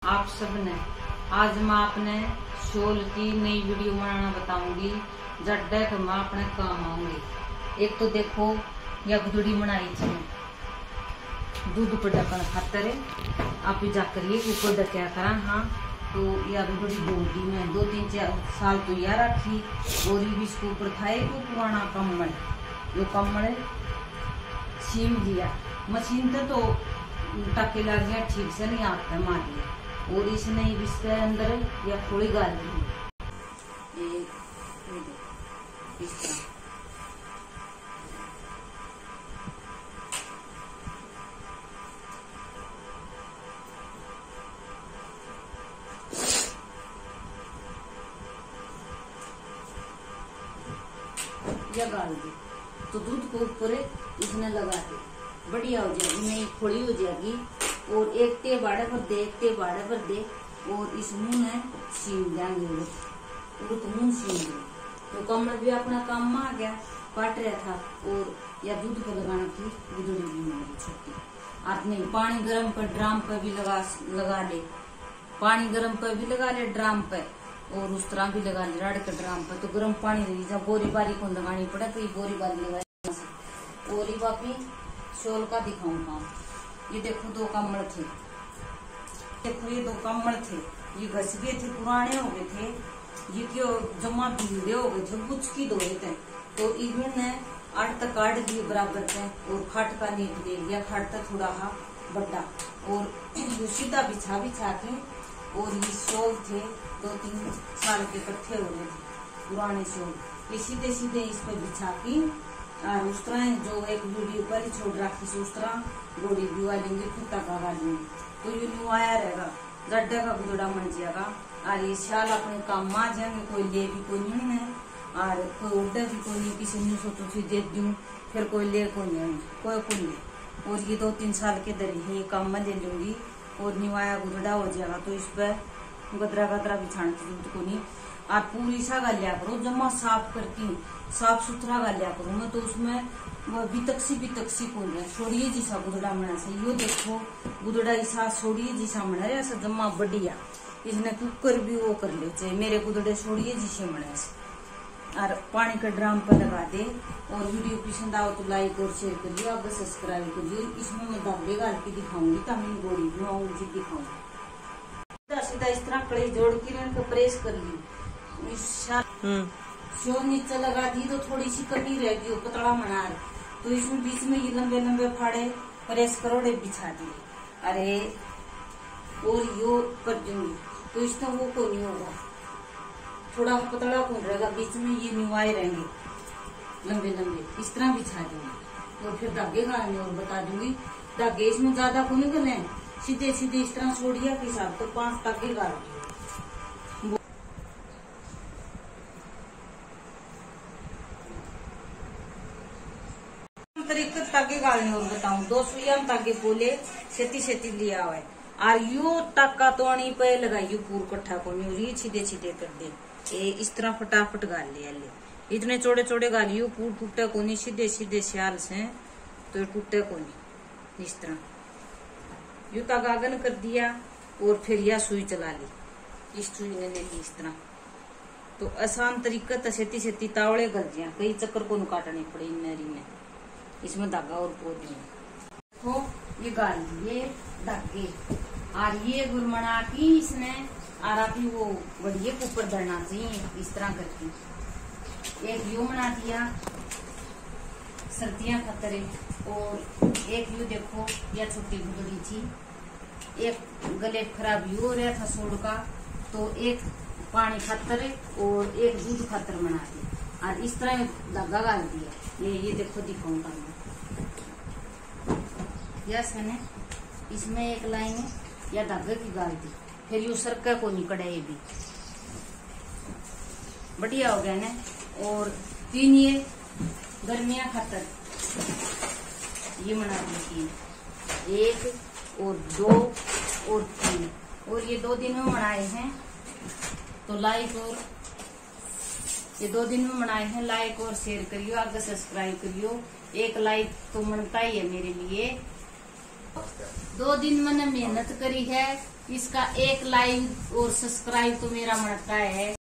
आप सबने आज मैं आपने शॉल की नई वीडियो बनाना बताऊंगी। जब तक मैं अपने काम आऊंगी। एक तो देखो या गुदड़ी बनाई थी दूध पर ढक्कन खातर आप ही जाकर ये ऊपर ढक्या करा। हाँ तो या गुदड़ी बोलती मैं 2-3 साल तो यार रखी और ये भी इसके ऊपर था एक पुराना कम्बल। जो कम्बल सीम दिया मशीन तो टाके लग गया ठीक से नहीं आता मार लिया और इसने इसके अंदर या थोड़ी गाल दी इस तरह। या गाल दी तो दूध को ऊपर इसने लगा दी बढ़िया हो जाएगी नहीं थोड़ी हो जाएगी। और एक ते बाड़े पर दे एक ते बाड़े पर दे और इस मुंह में सीम देंगे तो मुंह सीम दे तो कमर भी अपना काम में आ गया काट रहा था। और या दूध पर लगाना थी गुदड़ी भी मारी छोटी आप नहीं पानी गर्म पर ड्राम पर भी लगा ले पानी गर्म पर भी लगा ले ड्राम पर और उस तरह भी लगा ले राड के ड्राम पर तो गर्म पानी रही जब बोरी बारी को लगानी पड़े तो ये बोरी बारी लगाई। और ये वापी शॉल का दिखाऊंगा। ये देखो 2 कम्बल थे देखो ये 2 कम्बल थे ये घस गए थे पुराने हो गए थे ये क्यों जमा भीड़े हो गए थे कुछ की धोए थे तो इन्होंने 8 तक काट दिए बराबर थे और खाट का नीट ले लिया खाट का थोड़ा हा बड़ा और ये सीधा बिछा के और ये शॉल थे 2-3 साल के इकट्ठे हो गए थे पुराने शॉल ये सीधे सीधे इस पे बिछा के और उस तरह जो एक वीडियो पर ही छोड़ रखी से उस तरह गोड़ी दिवा लेंगे फिर तक लगा लेंगे तो ये नुआया रहेगा गड्ढे का गुदड़ा बन जाएगा और ये शाल अपने काम में आ जाएंगे कोई ले भी कोई नहीं है और कोई उड़े भी कोई नहीं किसी ने सोचो फिर दे दूं फिर कोई ले कोई नहीं कोई ले। और ये 2-3 साल के दरी है ये काम में ले लूंगी और नुआया गुदड़ा हो जाएगा तो इस पर गदरा बिछाने की जरूरत को नहीं। और पूरी सा गालिया करो जमा साफ करती हूँ साफ सुथरा गालिया करूँ मैं तो उसमें बितक्सी को छोड़िए जैसा गुदड़ा बना से यो देखो गुदड़ा ऐसा छोड़िए जैसा बना रहा ऐसा जमा बढ़िया इसने कुकर भी वो कर ले चाहिए मेरे गुदड़े छोड़िए जैसे बने से। और पानी का ड्राम पर लगा दे और वीडियो पसंद आओ तो लाइक और शेयर करिए आप सब्सक्राइब करिए। इसमें मैं धागे गाल के दिखाऊंगी तमिल गोड़ी बनाऊंगी दिखाऊंगी सीधा इस तरह कड़ी जोड़ के प्रेस कर ली शो नीचे लगा दी तो थोड़ी सी कमी रहेगी वो पतला बना तो इसमें बीच में ये लंबे लंबे फाड़े प्रेस करोड़े बिछा दिए अरे और यो कर दूंगी तो इसका वो को नहीं होगा थोड़ा पतला कौन रहेगा बीच में ये निवाए रहेंगे लंबे लंबे इस तरह बिछा दूंगी और फिर धागे गालने और बता दूंगी। धागे इसमें ज्यादा को नहीं गले सीधे सीधे इस तरह छोड़िया के हिसाब तो 5 धागे गाल तरीके तागे गालने और बताऊं 2 सुइया तागे बोले छेती लिया हुआ है और यो टाका तो अणी पे लगाइयो पूर कट्ठा को नहीं सीधे सीधे कर दे इस तरह फटाफट गाल लिया ले इतने चौड़े गालियो पूर टूटे को नहीं सीधे सीधे सियाल से तो टूटे को नहीं इस तरह यू तागागन कर दिया और फिर यह सुई चला ली इस सुई ने ले ली इस तरह तो आसान तरीका तो छेती तावड़े गल जाए कई चक्कर को काटने पड़े नरी में इसमें धागा और पोत दिए तो ये गाल दिए धागे और ये गुरमना की इसने और अभी वो बढ़िया ऊपर धरना चाहिए इस तरह करके एक यू बना दिया सर्दियां खतरे और एक यू देखो या छोटी गुदड़ी थी एक गले खराब यू हो रहा था सोड का तो एक पानी खातर और एक दूध खातर बना दिया और इस तरह धागा गाल दिया ये देखो दिखाऊंगा मैं यस मैंने इसमें एक लाइन है या धागे की गाल दी फिर यू सरका को निकले ये भी बढ़िया हो गया ना। और 3 ये गर्मियां खातर ये बना दी 1 और 2 और 3 और ये 2 दिन में बनाए हैं तो लाइक और ये 2 दिन में बनाए हैं लाइक और शेयर करियो आगे सब्सक्राइब करियो। एक लाइक तो बनता ही है मेरे लिए 2 दिन मैंने मेहनत करी है, इसका 1 लाइक और सब्सक्राइब तो मेरा मणका है।